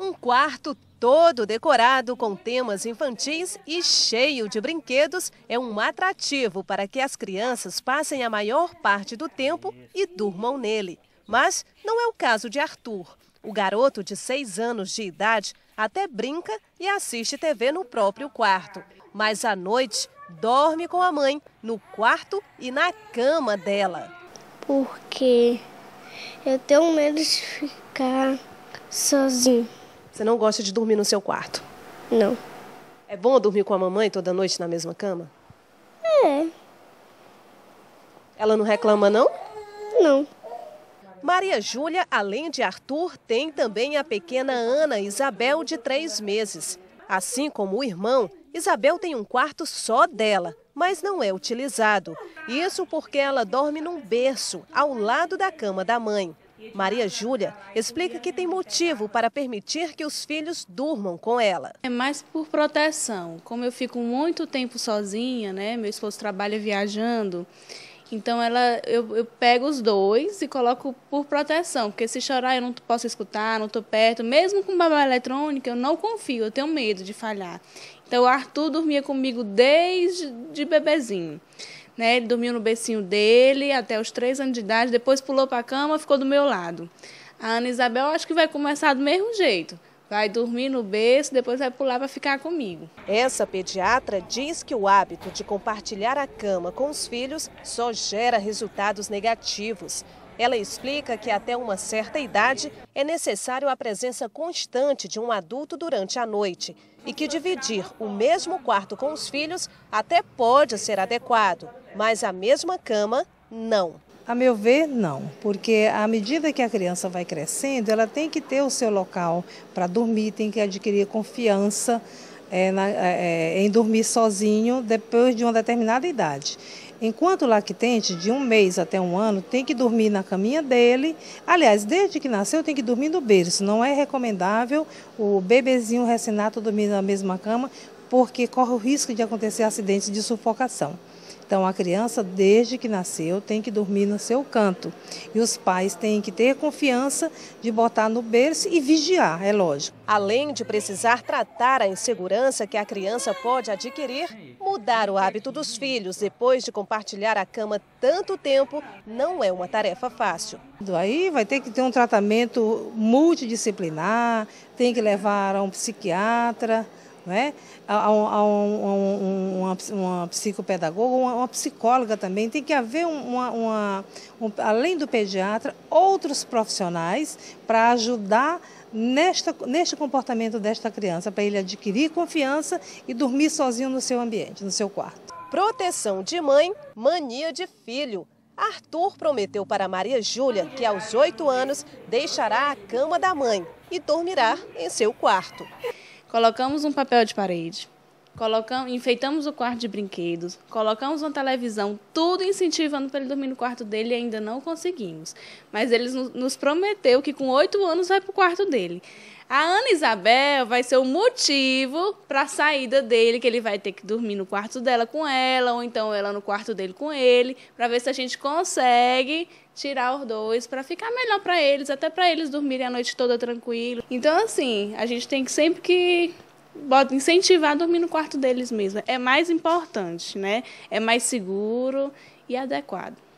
Um quarto todo decorado com temas infantis e cheio de brinquedos é um atrativo para que as crianças passem a maior parte do tempo e durmam nele. Mas não é o caso de Arthur. O garoto de 6 anos de idade até brinca e assiste TV no próprio quarto. Mas à noite dorme com a mãe no quarto e na cama dela. Porque eu tenho medo de ficar sozinho. Você não gosta de dormir no seu quarto? Não. É bom dormir com a mamãe toda noite na mesma cama? É. Ela não reclama, não? Não. Maria Júlia, além de Arthur, tem também a pequena Ana Isabel, de 3 meses. Assim como o irmão, Isabel tem um quarto só dela, mas não é utilizado. Isso porque ela dorme num berço, ao lado da cama da mãe. Maria Júlia explica que tem motivo para permitir que os filhos durmam com ela. É mais por proteção. Como eu fico muito tempo sozinha, né? Meu esposo trabalha viajando. Então eu pego os dois e coloco por proteção, porque se chorar eu não posso escutar, não estou perto. Mesmo com babá eletrônica eu não confio, eu tenho medo de falhar. Então o Arthur dormia comigo desde de bebezinho. Né? Ele dormiu no bercinho dele até os 3 anos de idade, depois pulou para a cama, ficou do meu lado. A Ana Isabel acho que vai começar do mesmo jeito. Vai dormir no berço, depois vai pular para ficar comigo. Essa pediatra diz que o hábito de compartilhar a cama com os filhos só gera resultados negativos. Ela explica que até uma certa idade é necessário a presença constante de um adulto durante a noite e que dividir o mesmo quarto com os filhos até pode ser adequado, mas a mesma cama, não. A meu ver, não, porque à medida que a criança vai crescendo, ela tem que ter o seu local para dormir, tem que adquirir confiança em dormir sozinho depois de uma determinada idade. Enquanto o lactente, de 1 mês até 1 ano, tem que dormir na caminha dele. Aliás, desde que nasceu, tem que dormir no berço. Não é recomendável o bebezinho recém-nato dormir na mesma cama, porque corre o risco de acontecer acidentes de sufocação. Então, a criança, desde que nasceu, tem que dormir no seu canto. E os pais têm que ter confiança de botar no berço e vigiar, é lógico. Além de precisar tratar a insegurança que a criança pode adquirir, mudar o hábito dos filhos depois de compartilhar a cama tanto tempo não é uma tarefa fácil. Aí vai ter que ter um tratamento multidisciplinar, tem que levar a um psiquiatra, né? Uma psicopedagoga, uma psicóloga também. Tem que haver, além do pediatra, outros profissionais para ajudar neste comportamento desta criança, para ele adquirir confiança e dormir sozinho no seu ambiente, no seu quarto. Proteção de mãe, mania de filho. Arthur prometeu para Maria Júlia que aos 8 anos deixará a cama da mãe e dormirá em seu quarto. Colocamos um papel de parede, enfeitamos o quarto de brinquedos, colocamos uma televisão, tudo incentivando para ele dormir no quarto dele e ainda não conseguimos. Mas ele nos prometeu que com 8 anos vai para o quarto dele. A Ana Isabel vai ser o motivo para a saída dele, que ele vai ter que dormir no quarto dela com ela, ou então ela no quarto dele com ele, para ver se a gente consegue tirar os dois, para ficar melhor para eles, até para eles dormirem a noite toda tranquilo. Então, assim, a gente tem que sempre incentivar a dormir no quarto deles mesmo. É mais importante, né? É mais seguro e adequado.